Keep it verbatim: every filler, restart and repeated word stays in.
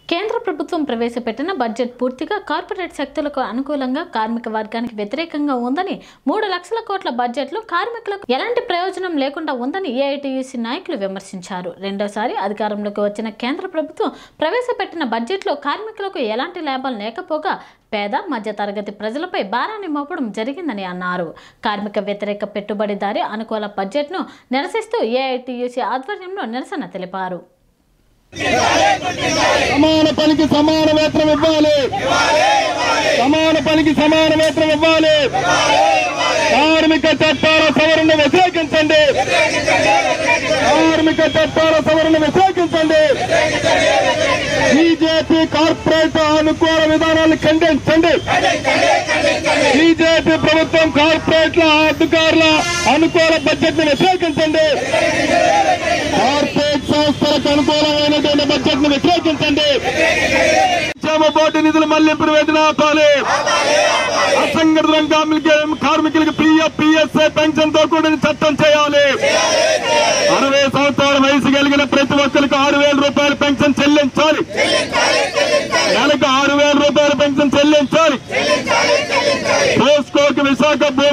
కేంద్ర ప్రభుత్వం ప్రవేశపెట్టిన బడ్జెట్ పూర్తిగా కార్పొరేట్ శక్తులకు అనుకూలంగా కార్మిక వర్గానికి వ్యతిరేకంగా ఉందని మూడు లక్షల కోట్ల బడ్జెట్లో కార్మికులకు ఎలాంటి ప్రయోజనం లేకుండా ఉందని ఏఐటీయూసీ నాయకులు విమర్శించారు. రెండోసారి అధికారంలోకి వచ్చిన కేంద్ర ప్రభుత్వం ప్రవేశపెట్టిన బడ్జెట్లో కార్మికులకు ఎలాంటి లాభాలు లేకపోగా పేద మధ్యతరగతి ప్రజలపై భారాన్ని మోపడం జరిగిందని అన్నారు. కార్మిక వ్యతిరేక పెట్టుబడిదారీ అనుకూల బడ్జెట్ను నిరసిస్తూ ఏఐటీయూసీ ఆధ్వర్యంలో నిరసన తెలిపారు. సమాన పనికి సమాన వేతనం ఇవ్వాలి, సమాన పనికి సమాన వేతనం ఇవ్వాలి. కార్మిక చట్టాల సవరణ వ్యతిరేకించండి, కార్మిక చట్టాల సవరణ వ్యతిరేకించండి. బీజేపీ కార్పొరేట్ అనుకూల విధానాన్ని ఖండించండి. బీజేపీ ప్రభుత్వం కార్పొరేట్ల అధికారుల అనుకూల బడ్జెట్ ను వ్యతిరేకించండి. కార్పొరేట్ సంస్థలకు అనుకూలమైనటువంటి బడ్జెట్ ను వ్యతిరేకించండి. క్షేమ బోర్డు నిధులు మళ్లింపును వేతన ఆపాలి. అసంఘటిత రంగ కార్మికులకు పీఎఫ్ పీఎస్ఏ పెన్షన్ తో కూడిన చట్టం చేయాలి. అరవై సంవత్సరాల వయసు కలిగిన ప్రతి ఒక్కరికి ఆరు వేల రూపాయల పెన్షన్ చెల్లించాలి. నెలకు ఆరు వేల రూపాయల పెన్షన్ చెల్లించాలి. పోస్కోకి విశాఖ